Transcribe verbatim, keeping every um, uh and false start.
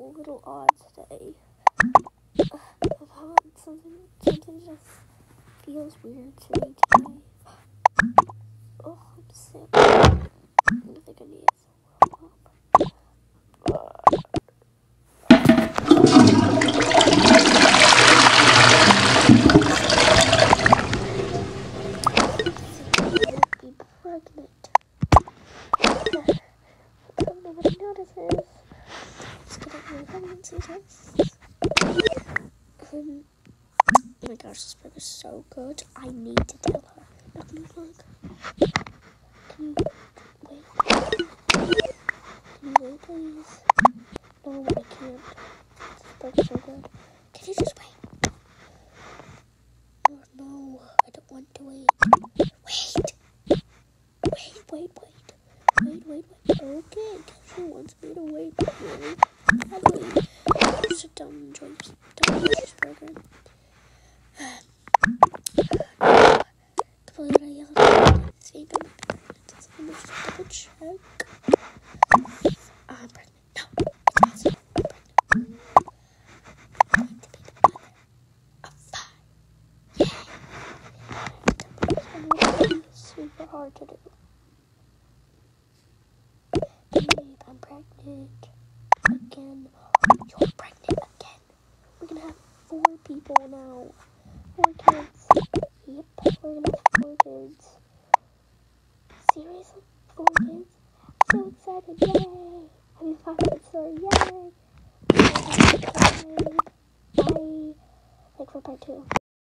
little odd today. Uh, something, something just feels weird to me today. Oh, I'm sick. I think I need some help. Be pregnant. Nobody notices. Let's get up my pregnancy tests. Um, oh my gosh, this burger's so good. I need to tell her. Not gonna look. Can you wait? Can you wait, please? No, I can't. This burger's so good. Can you just wait? Oh, no, I don't want to wait. Wait! Wait, wait, wait. Wait, wait, wait. Okay, she wants me to wait. Really? I'll wait. Sit down and enjoy this delicious burger. Completely what I yelled at. I think I'm pregnant. Let me just double check. I'm pregnant. No, it's possible. I'm pregnant. I'm going to be the mother of five. Yay! It's going to be super hard to do. Babe, I'm pregnant. Again. You're pregnant again. We're gonna have four people now. Four kids. Yep, we're gonna have four kids. Seriously? Four kids? I'm so excited. Yay! I mean, five kids, sorry. Yay! Bye. Bye. Like for part two.